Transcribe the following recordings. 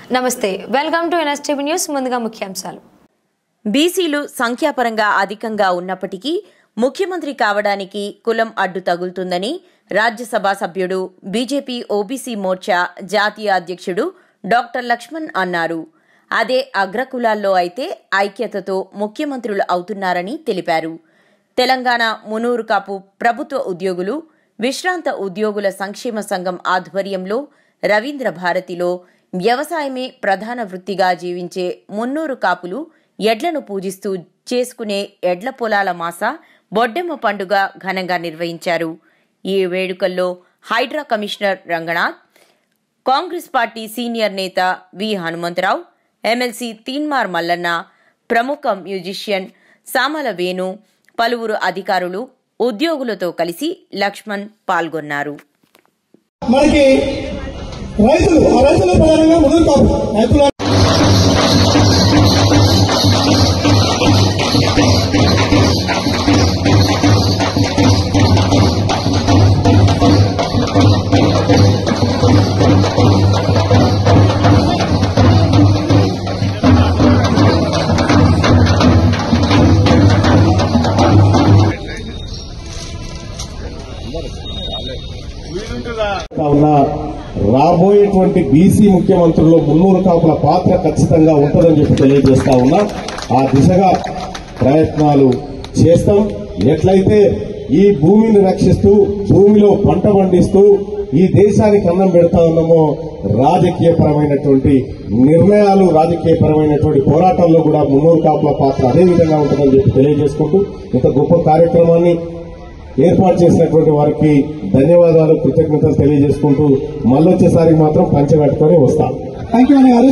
నమస్తే, welcome to NSTV news. ముందుగా ముఖ్యాంశాలు. బీసీలు సంఖ్యాపరంగా అధికంగా ఉన్నప్పటికీ ముఖ్యమంత్రి కావడానికి కులం అడ్డు తగులుతుందని రాజ్యసభ సభ్యుడు బీజేపీ ఓబీసీ మోర్చా జాతీయ అధ్యక్షుడు డాక్టర్ లక్ష్మణ్ అన్నారు. అదే అగ్రకులాల్లో అయితే ఐక్యతతో ముఖ్యమంత్రులు అవుతున్నారని తెలిపారు. తెలంగాణ మునూరు కాపు ప్రభుత్వ ఉద్యోగులు విశ్రాంత ఉద్యోగుల సంక్షేమ సంఘం ఆధ్వర్యంలో రవీంద్ర భారతిలో వ్యవసాయమే ప్రధాన వృత్తిగా జీవించే మున్నూరు కాపులు ఎడ్లను పూజిస్తూ చేసుకునే ఎడ్ల పొలాల మాస బొడ్డెమ్మ పండుగ ఘనంగా నిర్వహించారు. ఈ వేడుకల్లో HYDRAA commissioner Ranganath, Congress party senior నేత వి హనుమంతరావు, ఎమ్మెల్సీ తీన్మార్ మల్లన్న, ప్రముఖ మ్యూజిషియన్ సామల వేణు, పలువురు అధికారులు ఉద్యోగులతో కలిసి లక్ష్మణ్ పాల్గొన్నారు. రైతులు ప్రధానంగా మునూరు కాపు రైతులు రాబోయేటువంటి బీసీ ముఖ్యమంత్రుల్లో మున్నూరు కాపుల పాత్ర ఖచ్చితంగా ఉంటుందని చెప్పి తెలియజేస్తా ఉన్నా. ఆ దిశగా ప్రయత్నాలు చేస్తాం. ఎట్లయితే ఈ భూమిని రక్షిస్తూ భూమిలో పంట పండిస్తూ ఈ దేశానికి అన్నం పెడతా ఉన్నామో రాజకీయపరమైనటువంటి నిర్ణయాలు, రాజకీయపరమైనటువంటి పోరాటంలో కూడా మున్నూరు కాపుల పాత్ర అదే విధంగా ఉంటుందని చెప్పి తెలియజేసుకుంటూ ఇంత గొప్ప కార్యక్రమాన్ని ఏర్పాటు చేసినటువంటి వారికి ధన్యవాదాలు, కృతజ్ఞతలు తెలియజేసుకుంటూ మళ్ళొచ్చేసారి మాత్రం పంచగట్టుకొని వస్తాం. థ్యాంక్ యూ అన్నగారు.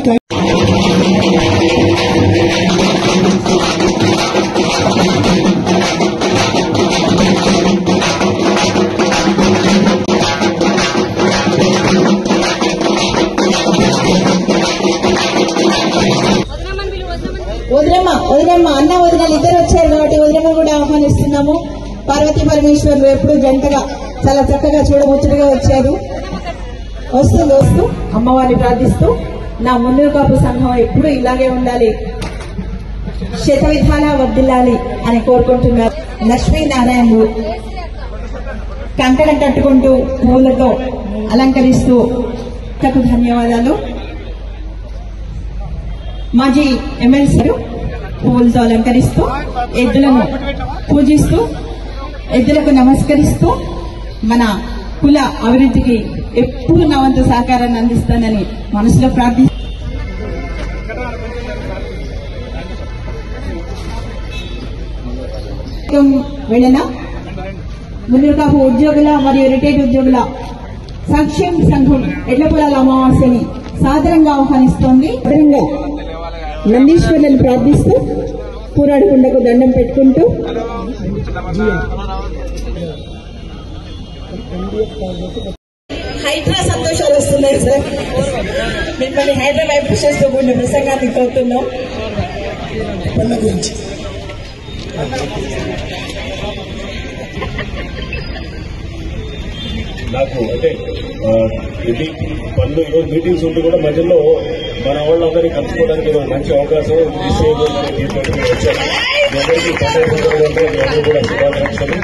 వదిలమ్మ అన్న వదినలు ఇద్దరు వచ్చారు కాబట్టి వదిలమ్మ కూడా ఆహ్వానిస్తున్నాము. పార్వతీ పరమేశ్వర్లు ఎప్పుడు జంటగా చాలా చక్కగా చూడముచ్చటగా వచ్చారు. వస్తూ అమ్మవారిని ప్రార్థిస్తూ నా మున్నూరు కాపు సంఘం ఎప్పుడు ఇలాగే ఉండాలి, శత విధాలా వర్ధిల్లాలి అని కోరుకుంటున్నారు. లక్ష్మీనారాయణుడు కంకణం కట్టుకుంటూ పూలతో అలంకరిస్తూ ధన్యవాదాలు. మాజీ ఎమ్మెల్సీ పూలతో అలంకరిస్తూ ఎద్దులను పూజిస్తూ ఎద్దులకు నమస్కరిస్తూ మన కుల అభివృద్ధికి ఎప్పుడు నా వంతు సహకారాన్ని అందిస్తానని మనసులో వెళ్ళిన మున్నూరు కాపు ఉద్యోగుల మరియు రిటైర్డ్ ఉద్యోగుల సంక్షేమ సంఘం ఎడ్ల పొలాల అమావాస్యని సాదరంగా ఆహ్వానిస్తోంది. నందీశ్వరులను ప్రార్థిస్తూ పూరాడుకుండకు దండం పెట్టుకుంటూ హైడ్రా సంతోషాలు వస్తున్నాయి సార్. మిమ్మల్ని హైడ్రా వైపు చేస్తూ కూడిన ప్రసంగాన్ని కోరుతున్నాం. పనుల గురించి నాకు అంటే ఇది పనులు ఈరోజు మీటింగ్స్ ఉంటే కూడా మధ్యలో మన వాళ్ళందరినీ కలుసుకోవడానికి మంచి అవకాశం వచ్చారు. అందరికీ కూడా శుభాకాంక్షలు.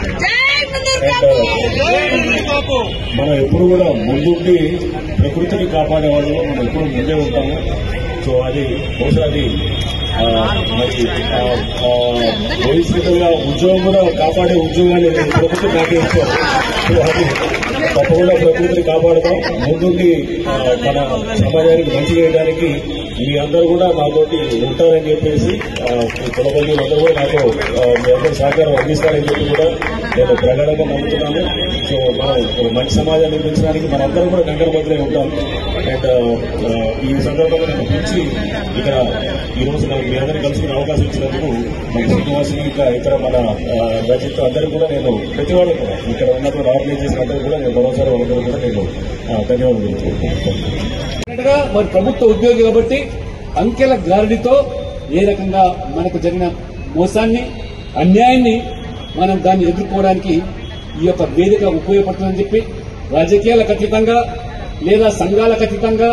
మనం ఎప్పుడు కూడా ముందుండి ప్రకృతిని కాపాడే వాళ్ళు మనం ఎప్పుడు ముందే ఉంటాము. సో అది బహుశా అది మరి భవిష్యత్తుగా ఉద్యోగం కూడా కాపాడే ఉద్యోగాన్ని ప్రకృతి కాపాడుతారు. సో అది తప్పకుండా ప్రకృతిని కాపాడుతాం. ముందుండి మన సమాజానికి మంచి చేయడానికి మీ అందరూ కూడా నాతోటి ఉంటారని చెప్పేసి కులబల్లి అందరూ కూడా నాతో మీ అందరూ సహకారం అందిస్తారని చెప్పి కూడా నేను ప్రగాఢంగా నమ్ముతున్నాను. సో మనం మంచి సమాజాన్ని నిర్మించడానికి మనందరం కూడా కంకణబద్దులై ఉంటాం. అండ్ ఈ సందర్భంగా నేను పిలిచి ఇక్కడ ఈ రోజు మీ అందరినీ కలుసుకునే అవకాశం ఇచ్చినందుకు మన శ్రీనివాసులు ఇంకా ఇతర మన రజిత్ అందరూ కూడా నేను ప్రతి వాళ్ళు కూడా ఇక్కడ ఉన్నటువంటి ఆర్గనైజ్ చేసిన అందరూ కూడా నేను మరోసారి వాళ్ళందరూ కూడా నేను ధన్యవాదాలు తెలుపుతున్నాను. మరి ప్రభుత్వ ఉద్యోగి కాబట్టి అంకెల గారడితో ఏ రకంగా మనకు జరిగిన మోసాన్ని, అన్యాయాన్ని మనం దాన్ని ఎదుర్కోవడానికి ఈ యొక్క వేదిక ఉపయోగపడుతుందని చెప్పి రాజకీయాలకు అతీతంగా లేదా సంఘాలకు అతీతంగా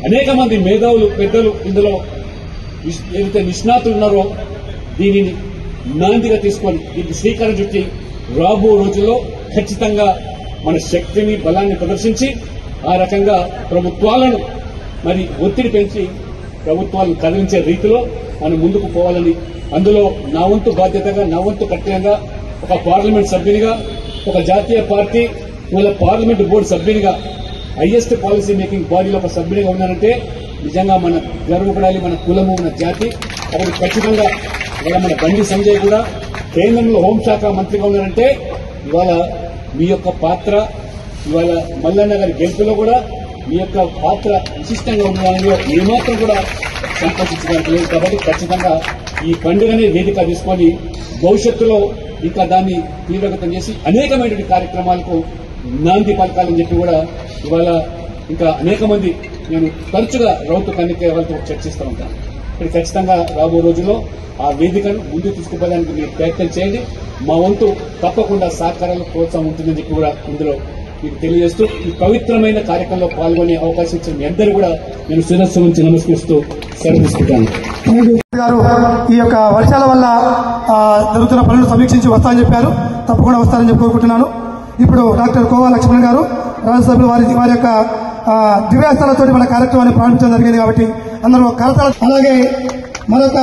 అనేక మంది మేధావులు పెద్దలు ఇందులో ఏదైతే నిష్ణాతులు ఉన్నారో దీనిని నాందిగా తీసుకొని దీనికి శ్రీకారం చుట్టి రాబో రోజుల్లో ఖచ్చితంగా మన శక్తిని బలాన్ని ప్రదర్శించి ఆ రకంగా ప్రభుత్వాలను మరి ఒత్తిడి పెంచి ప్రభుత్వాలను కదిలించే రీతిలో మనం ముందుకు పోవాలని, అందులో నా వంతు బాధ్యతగా, నా వంతు కర్తవ్యంగా ఒక పార్లమెంట్ సభ్యునిగా, ఒక జాతీయ పార్టీ వాళ్ళ పార్లమెంట్ బోర్డు సభ్యునిగా, హైయెస్ట్ పాలసీ మేకింగ్ బాడీలో ఒక సభ్యునిగా ఉన్నానంటే నిజంగా మన గర్వపడాలి, మన కులము, మన జాతి. కాబట్టి ఖచ్చితంగా ఇవాళ మన బండి సంజయ్ కూడా కేంద్రంలో హోంశాఖ మంత్రిగా ఉన్నారంటే ఇవాళ మీ యొక్క పాత్ర, ఇవాళ మల్లన్న గారి గెలుపులో కూడా మీ యొక్క పాత్ర విశిష్టంగా ఉండడంలో ఏమాత్రం కూడా సంకోచించడానికి లేదు. కాబట్టి ఖచ్చితంగా ఈ పండుగనే వేదిక తీసుకొని భవిష్యత్తులో ఇంకా దాన్ని తీవ్రగతం చేసి అనేకమైనటువంటి కార్యక్రమాలకు నాంది పలకాలని చెప్పి కూడా ఇవాళ ఇంకా అనేక మంది నేను తరచుగా రౌతు కన్నికే వాళ్ళతో చర్చిస్తూ ఉంటాను. ఇక్కడ ఖచ్చితంగా రాబో రోజుల్లో ఆ వేదికను ముందుకు తీసుకుపోవడానికి మీరు ప్రయత్నం చేయండి. మా వంతు తప్పకుండా సహకారాలు ప్రోత్సాహం ఉంటుందని చెప్పి కూడా ఇందులో మీకు తెలియజేస్తూ ఈ పవిత్రమైన కార్యక్రమంలో పాల్గొనే అవకాశం ఇచ్చిన మీ అందరూ కూడా నేను శిరస్సు నుంచి నమస్కరిస్తూ సెలవు తీసుకుంటాను. గారు ఈ యొక్క వర్షాల వల్ల జరుగుతున్న పనులు సమీక్షించి వస్తారని చెప్పారు. తప్పకుండా వస్తారని చెప్పి కోరుకుంటున్నాను. ఇప్పుడు డాక్టర్ కోవా లక్ష్మణ్ గారు రాజ్యసభలో వారి యొక్క దివ్యాస్తాలతో మన కార్యక్రమాన్ని ప్రారంభించడం జరిగింది. కాబట్టి అందరూ కరతాళ. అలాగే మరొక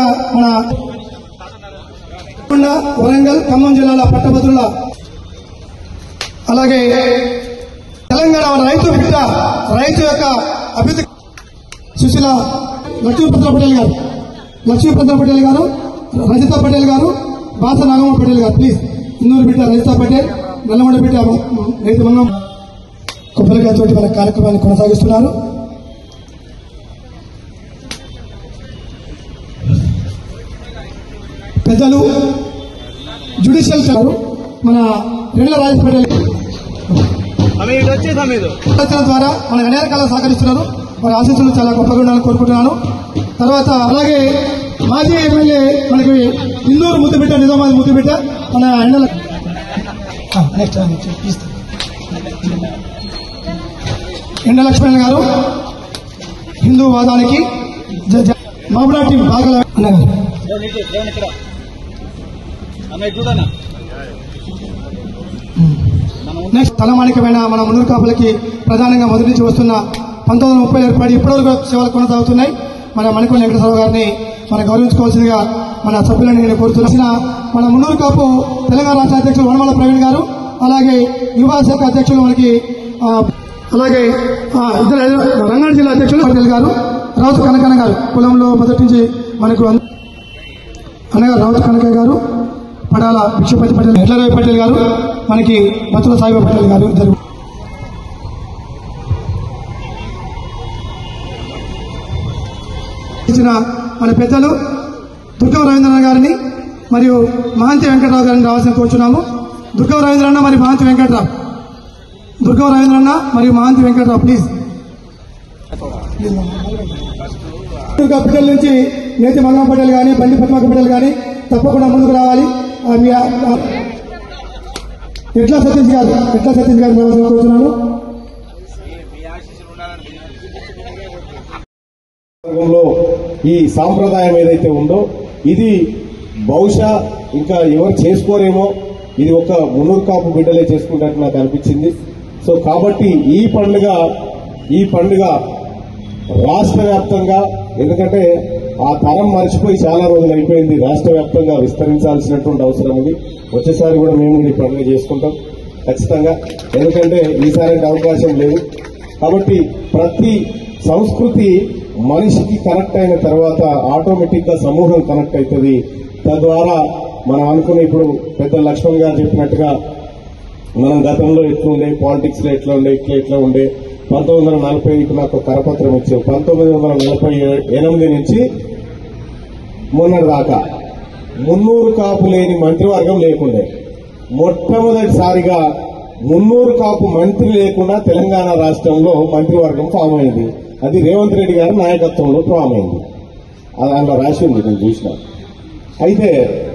మన వరంగల్, ఖమ్మం జిల్లాల పట్టభద్రుల, అలాగే తెలంగాణ రైతు బిడ్డ, రైతు యొక్క అభివృద్ధి సుశీల లక్ష్మీప్రసాద్ పటేల్ గారు, రజితా పటేల్ గారు, బాస నాగమ్మ పటేల్ గారు. ప్లీజ్ ఇందూరు బిడ్డ రజితా పటేల్, నల్లగొండ బిడ్డ రైతు మంగం కొబ్బరికాయతో మన కార్యక్రమాన్ని కొనసాగిస్తున్నారు. పెద్దలు జ్యుడిషియల్ మన రెండ్ల రాజేష్ పటేల్ ద్వారా మనకు అనేక రకాల సహకరిస్తున్నారు. వారి ఆశీస్సులు చాలా గొప్పగా ఉండాలని కోరుకుంటున్నాను. తర్వాత అలాగే మాజీ ఎమ్మెల్యే మనకి ఇందూరు ముద్దుబిడ్డ, నిజామాబాద్ ముద్దుబిడ్డ మన ఎండల ఎండ లక్ష్మణ్ గారు, హిందూ వాదానికి మాబుడా టీం బాగా అన్నగారు. నెక్స్ట్ తలమానికమైన మన మున్నూరు కాపులకి ప్రధానంగా మొదటి నుంచి వస్తున్న 1930 ఏర్పడి ఇప్పటివరకు సేవలు కొనసాగుతున్నాయి. మన మణికొండ వెంకటేశ్వర గారిని మనం గౌరవించుకోవాల్సిందిగా మన సభ్యులను నేను కోరుతున్నా. మన మున్నూరు కాపు తెలంగాణ రాష్ట్ర అధ్యక్షులు వనమాల ప్రవీణ్ గారు, అలాగే యువ శాఖ అధ్యక్షులు మనకి అలాగే ఇద్దరు రంగారెడ్డి జిల్లా అధ్యక్షులు పటేల్ గారు, రావుతు కనకన్న గారు, కులంలో మొదటి నుంచి మనకు అనగా రావుతు కనకయ్య గారు, పడాల విశ్వపతి పటేల్, ఎడ్లరావు పటేల్ గారు, మనకి బతుల సాయిబాబు పటేల్ గారు ఇద్దరు. ఇచ్చిన మన పెద్దలు దుర్గం రవీంద్రనాథ్ గారిని మరియు మహాంతి వెంకటరావు గారిని రావాల్సిన కోరుచున్నాము. దుర్గం రవీంద్రన్న మరియు మహాంతి వెంకటరావు, దుర్గం రవీంద్రన్న మరియు మహాంతి వెంకటరావు ప్లీజ్. బిడ్డల నుంచి నేతి మంగం పటేల్ కానీ, బండి పద్మాక పటేల్ కానీ తప్పకుండా ముందుకు రావాలి. ఎట్లా సతీష్ గారు కోరుతున్నాను. ఈ సాంప్రదాయం ఏదైతే ఉందో ఇది బహుశా ఇంకా ఎవరు చేసుకోరేమో, ఇది ఒక మున్నూరు కాపు బిడ్డలే చేసుకున్నట్టు నాకు అనిపించింది. సో కాబట్టి ఈ పండుగ రాష్ట్ర వ్యాప్తంగా, ఎందుకంటే ఆ తరం మర్చిపోయి చాలా రోజులు అయిపోయింది, రాష్ట్ర వ్యాప్తంగా విస్తరించాల్సినటువంటి అవసరం ఉంది. వచ్చేసారి కూడా మేము ఈ పండుగ చేసుకుంటాం ఖచ్చితంగా, ఎందుకంటే ఈసారి అవకాశం లేదు. కాబట్టి ప్రతి సంస్కృతి మనిషికి కనెక్ట్ అయిన తర్వాత ఆటోమేటిక్ గా సమూహం కనెక్ట్ అవుతుంది. తద్వారా మనం అనుకునే ఇప్పుడు పెద్ద లక్ష్మణ్ గారు చెప్పినట్టుగా మనం గతంలో ఎట్లుండే, పాలిటిక్స్ లో ఎట్లా ఉండే 1940 నాకు కరపత్రం ఇచ్చారు. 1948 నుంచి మొన్నటి దాకా మున్నూరు కాపు లేని మంత్రివర్గం లేకుండే. మొట్టమొదటిసారిగా మున్నూరు కాపు మంత్రి లేకుండా తెలంగాణ రాష్ట్రంలో మంత్రివర్గం ఫామ్ అయింది. అది రేవంత్ రెడ్డి గారి నాయకత్వంలో ఫామ్ అయింది. అది అందులో రాసి ఉంది, నేను చూసిన. అయితే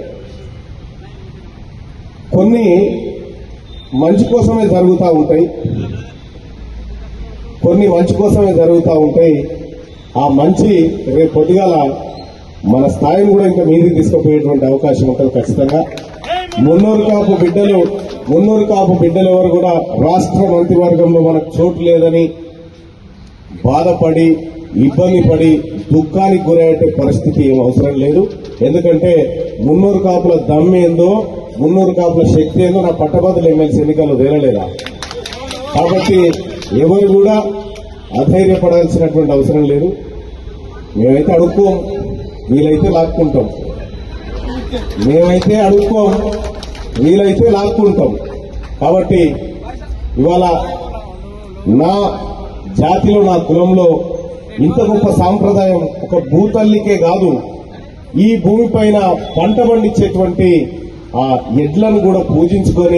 కొన్ని మంచి కోసమే జరుగుతూ ఉంటాయి, ఆ మంచి రేపు పొద్దుగాల మన స్థాయిని కూడా ఇంకా మీదికి తీసుకుపోయేటువంటి అవకాశం ఉంటుంది ఖచ్చితంగా. మున్నూరు కాపు బిడ్డలు ఎవరు కూడా రాష్ట్ర మంత్రివర్గంలో మనకు చోటు లేదని బాధపడి ఇబ్బంది పడి దుఃఖానికి గురయ్యే పరిస్థితి ఏం అవసరం లేదు. ఎందుకంటే మున్నూరు కాపుల దమ్మేందో మున్నూరు కాపుల శక్తి ఏందో నా పట్టభద్రుల ఎమ్మెల్సీ ఎన్నికల్లో తేలలేదా. కాబట్టి ఎవరు కూడా అధైర్యపడాల్సినటువంటి అవసరం లేదు. మేమైతే అడుక్కోం, వీలైతే లాక్కుంటాం. మేమైతే అడుక్కోం, వీలైతే లాక్కుంటాం. కాబట్టి ఇవాళ నా జాతిలో నా కులంలో ఇంత గొప్ప సాంప్రదాయం ఒక భూతల్లికే కాదు, ఈ భూమిపైన పంట పండించేటువంటి ఆ ఎడ్లను కూడా పూజించుకొని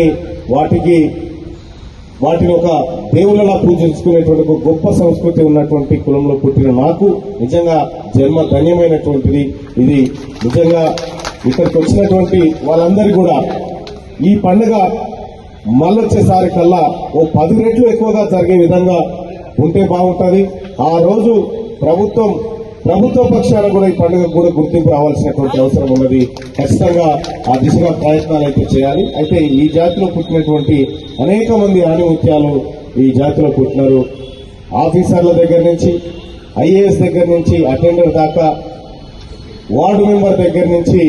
వాటిని ఒక దేవుళ్ళలా పూజించుకునేటువంటి ఒక గొప్ప సంస్కృతి ఉన్నటువంటి కులంలో పుట్టిన నాకు నిజంగా జన్మ ధన్యమైనటువంటిది. ఇది నిజంగా ఇక్కడికి వచ్చినటువంటి వాళ్ళందరూ కూడా ఈ పండుగ మళ్ళొచ్చేసారి కల్లా ఓ 10 రెట్లు ఎక్కువగా జరిగే విధంగా ఉంటే బాగుంటుంది. ఆ రోజు ప్రభుత్వ పక్షాన కూడా ఈ పండుగ కూడా గుర్తింపు రావాల్సినటువంటి అవసరం ఉన్నది. ఖచ్చితంగా ఆ దిశగా ప్రయత్నాలు అయితే చేయాలి. అయితే ఈ జాతిలో పుట్టినటువంటి అనేక మంది ఆణిముత్యాలు ఈ జాతిలో పుట్టినారు. ఆఫీసర్ల దగ్గర నుంచి, ఐఏఎస్ దగ్గర నుంచి, అటెండర్ దాకా, వార్డు మెంబర్ దగ్గర నుంచి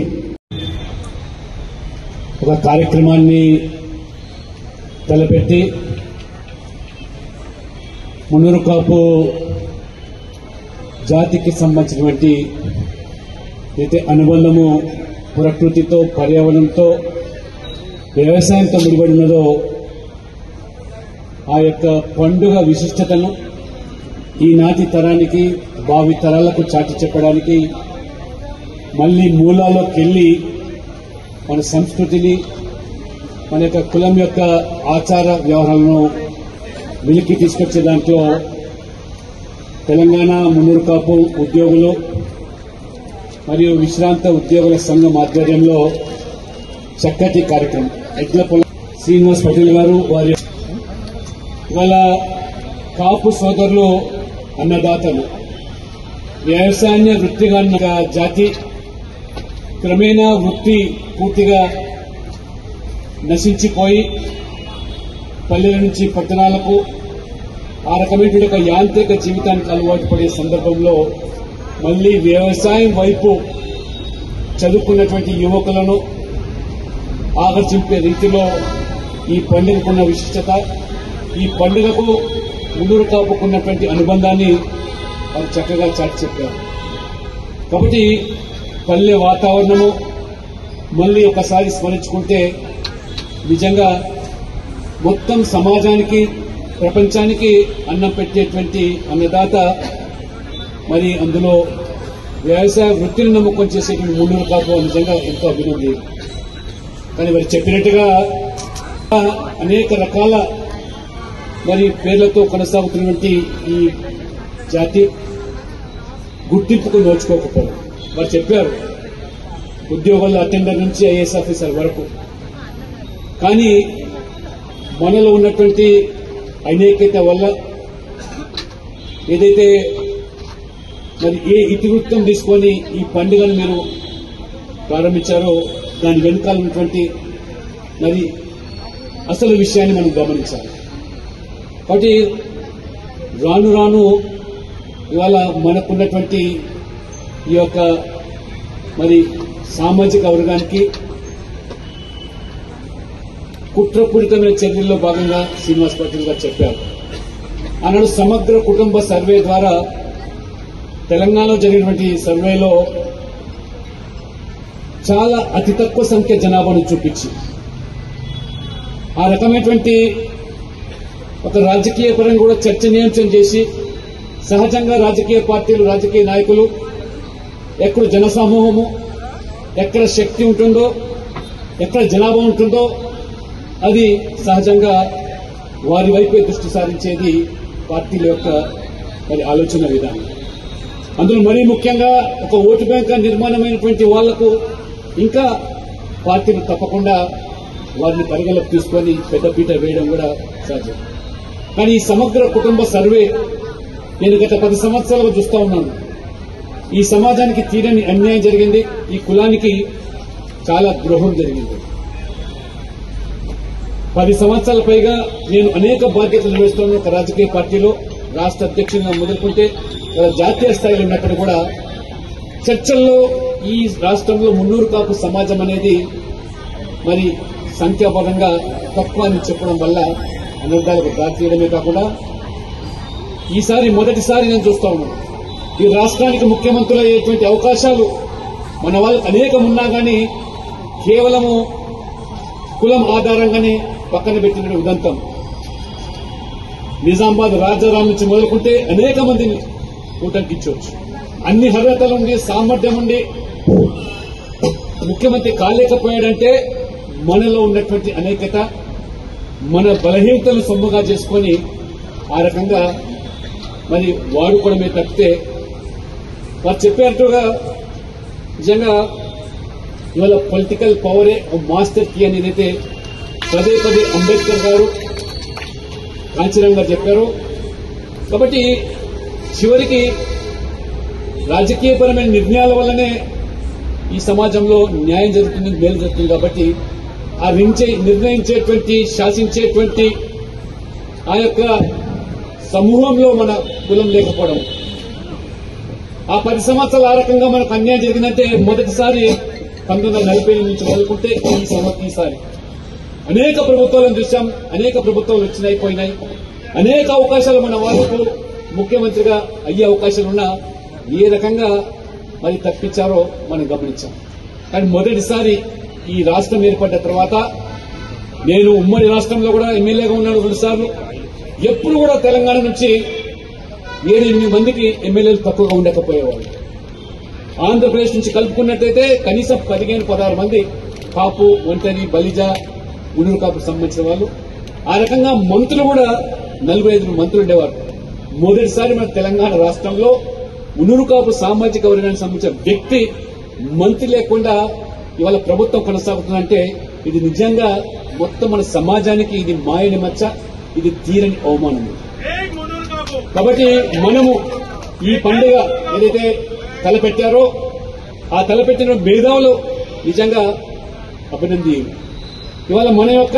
ఒక కార్యక్రమాన్ని తలపెట్టి మున్నూరు కాపు జాతికి సంబంధించినటువంటి అయితే అనుబంధము ప్రకృతితో, పర్యావరణంతో, వ్యవసాయంతో ముడిపడి ఉన్నదో ఆ యొక్క పండుగ విశిష్టతను ఈనాటి తరానికి, భావి తరాలకు చాటి చెప్పడానికి మళ్లీ మూలాల్లోకి వెళ్లి మన సంస్కృతిని, మన యొక్క కులం యొక్క ఆచార వ్యవహారాలను వెలికి తీసుకొచ్చే దాంట్లో తెలంగాణ మున్నూరు కాపు ఉద్యోగులు మరియు విశ్రాంత ఉద్యోగుల సంఘం ఆధ్వర్యంలో చక్కటి కార్యక్రమం ఎడ్లపల్లి శ్రీనివాస్ పటేల్ గారు వారి ఇవాళ కాపు సోదరులు అన్నదాతలు వ్యవసాయాన్ని వృత్తిగా ఉన్న జాతి క్రమేణా వృత్తి పూర్తిగా నశించిపోయి పల్లెల నుంచి పట్టణాలకు ఆ రకమైన ఒక యాంత్రిక జీవితానికి అలవాటు పడే సందర్భంలో మళ్లీ వ్యవసాయం వైపు చదువుకున్నటువంటి యువకులను ఆకర్షింపే రీతిలో ఈ పండుగకున్న విశిష్టత, ఈ పండుగకు మున్నూరు కాపుకున్నటువంటి అనుబంధాన్ని వారు చక్కగా చాటి చెప్పారు. కాబట్టి పల్లె వాతావరణము మళ్లీ ఒకసారి స్మరించుకుంటే నిజంగా మొత్తం సమాజానికి, ప్రపంచానికి అన్నం పెట్టేటువంటి అన్నదాత, మరి అందులో వ్యవసాయ వృత్తిని నమ్మకం చేసేటువంటి మున్నూరు కాపు నిజంగా ఎంతో అభివృద్ధి. కానీ మరి చెప్పినట్టుగా అనేక రకాల మరి పేర్లతో కొనసాగుతున్నటువంటి ఈ జాతి గుర్తింపుకు నోచుకోకపోవడం. వారు చెప్పారు ఉద్యోగాల్లో అటెండర్ నుంచి ఐఏఎస్ ఆఫీసర్ వరకు. కానీ మనలో ఉన్నటువంటి ఐక్యత వల్ల ఏదైతే మరి ఏ ఇతివృత్తం తీసుకొని ఈ పండుగను మీరు ప్రారంభించారో దాని వెనుకాల ఉన్నటువంటి మరి అసలు విషయాన్ని మనం గమనించాలి. కాబట్టి రాను రాను ఇవాళ మనకున్నటువంటి ఈ యొక్క మరి సామాజిక వర్గానికి కుట్రపూరితమైన చర్యల్లో భాగంగా శ్రీనివాస్ పటేల్ గారు చెప్పారు. ఆనాడు సమగ్ర కుటుంబ సర్వే ద్వారా తెలంగాణలో జరిగినటువంటి సర్వేలో చాలా అతి తక్కువ సంఖ్య జనాభాను చూపించి ఆ రకమైనటువంటి ఒక రాజకీయ పరంగా కూడా చర్చనీయాంశం చేసి సహజంగా రాజకీయ పార్టీలు, రాజకీయ నాయకులు ఎక్కడ జనసమూహము, ఎక్కడ శక్తి ఉంటుందో, ఎక్కడ జనాభా ఉంటుందో అది సహజంగా వారి వైపే దృష్టి సారించేది పార్టీల యొక్క మరి ఆలోచన విధానం. అందులో మరీ ముఖ్యంగా ఒక ఓటు బ్యాంక్ నిర్మాణమైనటువంటి వాళ్లకు ఇంకా పార్టీలు తప్పకుండా వారిని పరిగణలోకి తీసుకొని పెద్దపీట వేయడం కూడా సాధ్యం. కానీ ఈ సమగ్ర కుటుంబ సర్వే నేను గత 10 సంవత్సరాలుగా చూస్తా ఉన్నాను. ఈ సమాజానికి తీరని అన్యాయం జరిగింది. ఈ కులానికి చాలా ద్రోహం జరిగింది. 10 సంవత్సరాల పైగా నేను అనేక బాధ్యతలు నిర్వహిస్తున్నాను. ఒక రాజకీయ పార్టీలో రాష్ట్ర అధ్యక్షుడిగా మొదలుకుంటే జాతీయ స్థాయిలో ఉన్నప్పుడు కూడా చర్చల్లో ఈ రాష్ట్రంలో మున్నూరు కాపు సమాజం అనేది మరి సంఖ్యాపరంగా తక్కువ అని చెప్పడం వల్ల అనర్థాలకు దారితీయడమే కాకుండా ఈసారి మొదటిసారి నేను చూస్తా ఉన్నాను. ఈ రాష్ట్రానికి ముఖ్యమంత్రులు అయ్యేటువంటి అవకాశాలు మన వాళ్ళు అనేకం ఉన్నా కానీ కేవలము కులం ఆధారంగానే పక్కన పెట్టిన ఉదంతం. నిజామాబాద్ రాజారాం నుంచి మొదలుకుంటే అనేక మందిని కూటంకించవచ్చు. అన్ని అర్హతలు ఉండి సామర్థ్యం ఉండి ముఖ్యమంత్రి కాలేకపోయాడంటే మనలో ఉన్నటువంటి అనేకత, మన బలహీనతలను సొమ్ముగా చేసుకుని ఆ రకంగా మరి వాడుకోవడమే తప్పితే వారు చెప్పేట్టుగా నిజంగా ఇవాళ పొలిటికల్ పవరే మాస్టర్ కీ అని ఏదైతే పదే పదే అంబేద్కర్ గారు కాంచీరామ్ గారు చెప్పారు. కాబట్టి చివరికి రాజకీయపరమైన నిర్ణయాల వల్లనే ఈ సమాజంలో న్యాయం జరుగుతుంది, మేలు జరుగుతుంది. కాబట్టి ఆ నిర్ణయించేటువంటి శాసించేటువంటి ఆ యొక్క సమూహంలో మన కులం లేకపోవడం, ఆ 10 సంవత్సరాలు ఆ రకంగా మనకు అన్యాయం జరిగిందంటే మొదటిసారి 1940 నుంచి మొదలుకుంటే ఈసారి అనేక ప్రభుత్వాలను చూశాం. అనేక ప్రభుత్వాలు వచ్చినాయి, పోయినాయి. అనేక అవకాశాలు మన వాళ్ళకు ముఖ్యమంత్రిగా అయ్యే అవకాశాలున్నా ఏ రకంగా మరి తప్పించారో మనం గమనించాం. కానీ మొదటిసారి ఈ రాష్ట్రం ఏర్పడ్డ తర్వాత నేను ఉమ్మడి రాష్ట్రంలో కూడా ఎమ్మెల్యేగా ఉన్నాను 2 సార్లు. ఎప్పుడు కూడా తెలంగాణ నుంచి 7-8 మందికి ఎమ్మెల్యేలు తక్కువగా ఉండకపోయేవాళ్ళు. ఆంధ్రప్రదేశ్ నుంచి కలుపుకున్నట్టయితే కనీసం 15-16 మంది కాపు, ఒంటరి, బలిజ, మున్నూరు కాపుకు సంబంధించిన వాళ్ళు. ఆ రకంగా మంత్రులు కూడా 45 మంత్రులు ఉండేవారు. మొదటిసారి మన తెలంగాణ రాష్ట్రంలో మున్నూరు కాపు సామాజిక వర్గానికి సంబంధించిన వ్యక్తి మంత్రి లేకుండా ఇవాళ ప్రభుత్వం కొనసాగుతుందంటే ఇది నిజంగా మొత్తం మన సమాజానికి ఇది మాయని మచ్చ, ఇది తీరని అవమానం. కాబట్టి మనము ఈ పండుగ ఏదైతే తలపెట్టారో ఆ తలపెట్టిన మేధావులు నిజంగా అభినందనీయులు. ఇవాళ మన యొక్క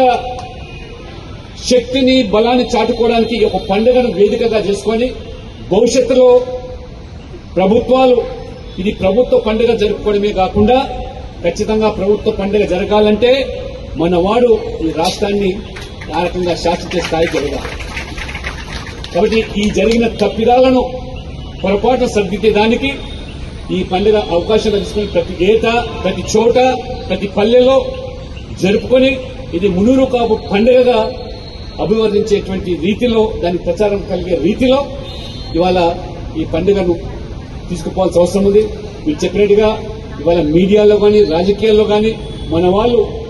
శక్తిని, బలాన్ని చాటుకోవడానికి ఒక పండుగను వేదికగా చేసుకొని భవిష్యత్తులో ప్రభుత్వాలు ఇది ప్రభుత్వ పండుగ జరుపుకోవడమే కాకుండా ఖచ్చితంగా ప్రభుత్వ పండుగ జరగాలంటే మనవాడు ఈ రాష్ట్రాన్ని ఆ రకంగా శాసించే స్థాయి జరగాలి. కాబట్టి ఈ జరిగిన తప్పిదాలను పొరపాటు సర్దిద్దేదానికి ఈ పండుగ అవకాశం తీసుకుని ప్రతి ఏటా, ప్రతి చోట, ప్రతి పల్లెలో జరుపుకొని ఇది మున్నూరు కాపు పండుగగా అభివర్ణించేటువంటి రీతిలో, దాని ప్రచారం కలిగే రీతిలో ఇవాళ ఈ పండుగను తీసుకుపోవాల్సిన అవసరం ఉంది. మీరు చెప్పినట్టుగా ఇవాళ మీడియాలో కానీ రాజకీయాల్లో కానీ మన వాళ్ళు